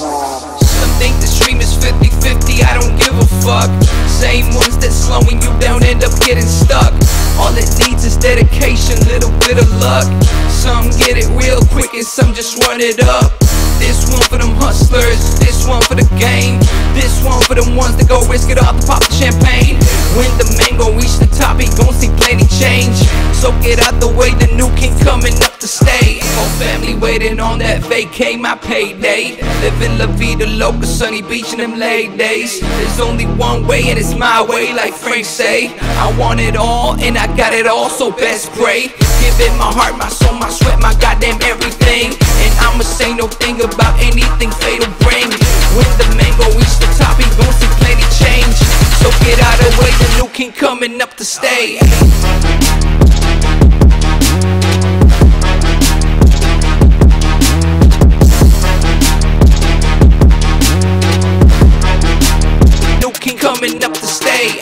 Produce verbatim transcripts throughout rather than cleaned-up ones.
Some think the stream is fifty fifty, I don't give a fuck. Same ones that slowing you down end up getting stuck. All it needs is dedication, little bit of luck. Some get it real quick and some just run it up. This one for them hustlers, this one for the game. This one for them ones that go risk it all to pop the champagne. When the man gon' reach the top, he gon' see plenty change. So get out the way, the new king coming up to stay. Whole family waiting on that vacay, my payday. Living la vida loca, sunny beach in them late days. There's only one way and it's my way, like Frank say. I want it all and I got it all, so best pray. Give it my heart, my soul, my sweat, my goddamn everything. And I'ma say no thing about anything fatal bring. When the man gon' reach the top, he gon' see plenty change. So get out of the way, the new king coming up to stay. New king coming up to stay.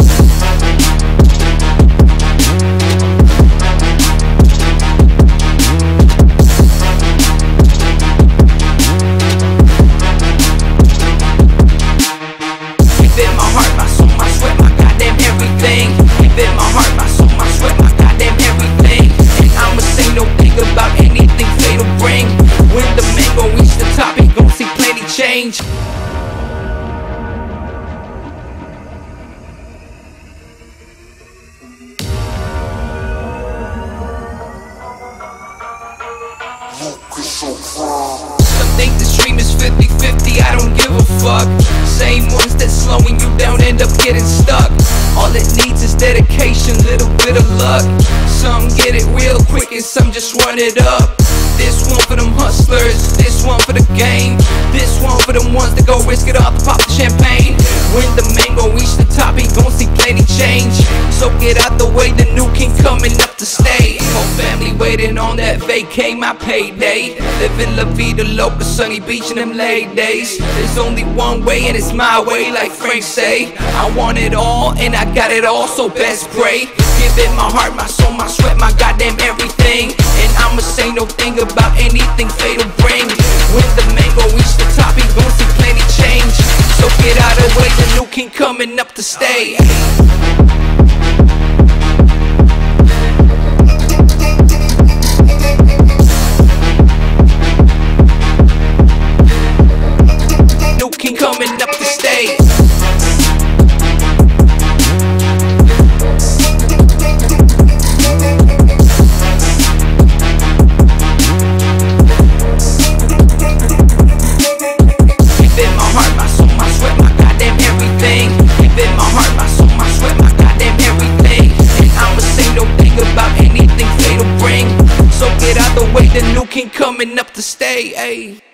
Change. Some think the stream is fifty fifty, I don't give a fuck. Same ones that slowing you down end up getting stuck. All it needs is dedication, little bit of luck. Some get it real quick and some just run it up. This one for them hustlers, this one for the game. This one for them ones that go risk it all to pop the champagne. When the man gon' reach the top, he gon' see plenty change. So get out the way, the new king coming up to stay. Whole family waiting on that vacay, my payday. Living la vida loca, sunny beach in them late days. There's only one way and it's my way, like Frank say. I want it all and I got it all, so best pray. Give it my heart, my soul, my sweat, my goddamn everything. And I'ma say no thing about anything fatal bring. When the man gon' reach the top, he gon' see plenty change. So get out of the way, the new king coming up to stay. New king coming up to stay. The new king coming up to stay, ayy.